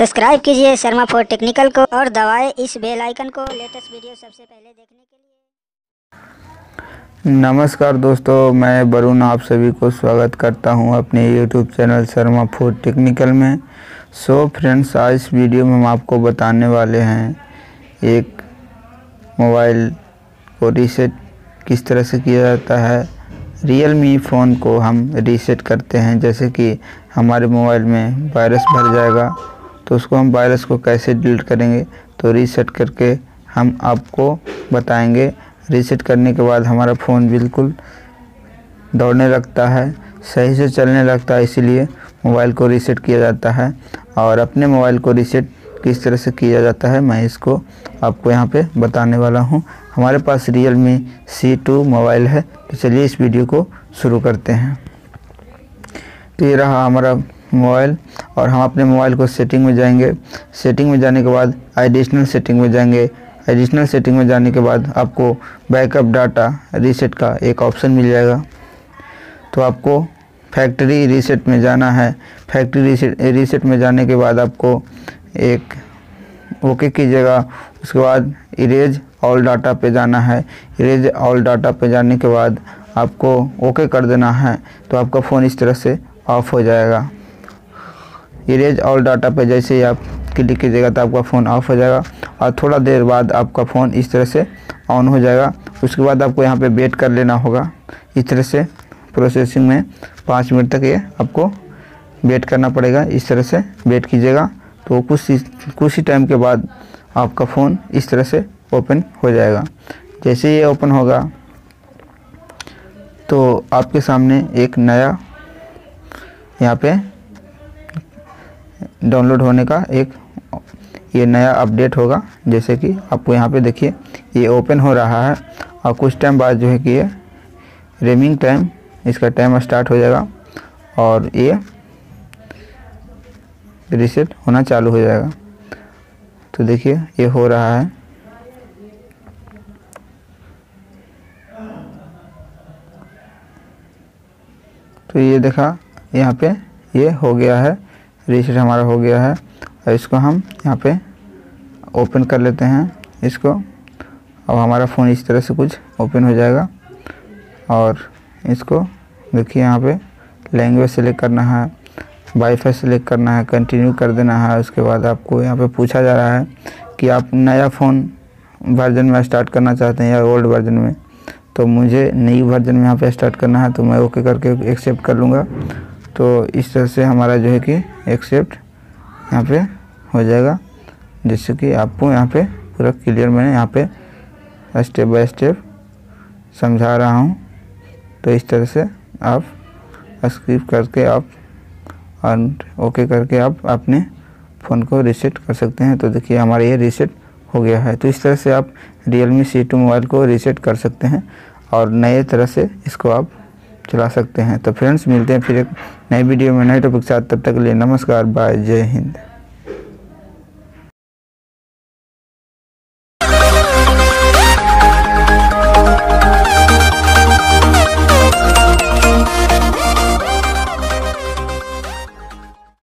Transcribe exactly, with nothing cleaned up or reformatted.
Subscribe कीजिए Sharma four technical को और दबाएं इस बेल आइकन को लेटेस्ट वीडियो सबसे पहले देखने के लिए। नमस्कार दोस्तों, मैं वरुण आप सभी को स्वागत करता हूं अपने YouTube channel Sharma four technical में। सो फ्रेंड्स, आज इस वीडियो में हम आपको बताने वाले हैं एक मोबाइल को रीसेट किस तरह से किया जाता है। रियलमी फ़ोन को हम रीसेट करते हैं, जैसे कि हमारे मोबाइल में वायरस भर जाएगा तो उसको हम वायरस को कैसे डिलीट करेंगे, तो रीसेट करके हम आपको बताएंगे। रीसेट करने के बाद हमारा फ़ोन बिल्कुल दौड़ने लगता है, सही से चलने लगता है, इसीलिए मोबाइल को रीसेट किया जाता है। और अपने मोबाइल को रीसेट किस तरह से किया जाता है मैं इसको आपको यहाँ पे बताने वाला हूँ। हमारे पास रियलमी सी टू मोबाइल है, तो चलिए इस वीडियो को शुरू करते हैं। तो ये रहा हमारा मोबाइल और हम अपने मोबाइल को सेटिंग में जाएंगे। सेटिंग में जाने के बाद एडिशनल सेटिंग में जाएंगे। एडिशनल सेटिंग में जाने के बाद आपको बैकअप डाटा रीसेट का एक ऑप्शन मिल जाएगा, तो आपको फैक्ट्री रीसेट में जाना है। फैक्ट्री रीसेट रीसेट में जाने के बाद आपको एक ओके कीजिएगा। उसके बाद इरेज ऑल डाटा पे जाना है। इरेज ऑल डाटा पे जाने के बाद आपको ओके कर देना है, तो आपका फ़ोन इस तरह से ऑफ हो जाएगा। इरेज ऑल डाटा पे जैसे ही आप क्लिक कीजिएगा तो आपका फ़ोन ऑफ हो जाएगा और थोड़ा देर बाद आपका फ़ोन इस तरह से ऑन हो जाएगा। उसके बाद आपको यहाँ पे वेट कर लेना होगा। इस तरह से प्रोसेसिंग में पाँच मिनट तक ये आपको वेट करना पड़ेगा। इस तरह से वेट कीजिएगा तो कुछ कुछ ही टाइम के बाद आपका फ़ोन इस तरह से ओपन हो जाएगा। जैसे ये ओपन होगा तो आपके सामने एक नया यहाँ पे डाउनलोड होने का एक ये नया अपडेट होगा। जैसे कि आपको यहाँ पे देखिए ये ओपन हो रहा है और कुछ टाइम बाद जो है कि ये रेमिंग टाइम इसका टाइम स्टार्ट हो जाएगा और ये रीसेट होना चालू हो जाएगा। तो देखिए ये हो रहा है। तो ये देखा यहाँ पे ये हो गया है, रीसेट हमारा हो गया है। और इसको हम यहाँ पे ओपन कर लेते हैं इसको। अब हमारा फ़ोन इस तरह से कुछ ओपन हो जाएगा और इसको देखिए यहाँ पे लैंग्वेज सेलेक्ट करना है, वाईफाई सेलेक्ट करना है, कंटिन्यू कर देना है। उसके बाद आपको यहाँ पे पूछा जा रहा है कि आप नया फ़ोन वर्जन में स्टार्ट करना चाहते हैं या ओल्ड वर्जन में। तो मुझे नई वर्जन में यहाँ पे स्टार्ट करना है, तो मैं ओके करके एक्सेप्ट कर लूँगा। तो इस तरह से हमारा जो है कि एक्सेप्ट यहाँ पे हो जाएगा। जैसे कि आपको यहाँ पे पूरा क्लियर मैंने यहाँ पे स्टेप बाय स्टेप समझा रहा हूँ। तो इस तरह से आप स्किप करके आप और ओके करके आप अपने फ़ोन को रीसेट कर सकते हैं। तो देखिए हमारा ये रीसेट हो गया है। तो इस तरह से आप रियलमी सी टू मोबाइल को रीसेट कर सकते हैं और नए तरह से इसको आप चला सकते हैं। तो फ्रेंड्स, मिलते हैं फिर एक नई वीडियो में नए टॉपिक के साथ। तब तक के लिए नमस्कार, बाय, जय हिंद।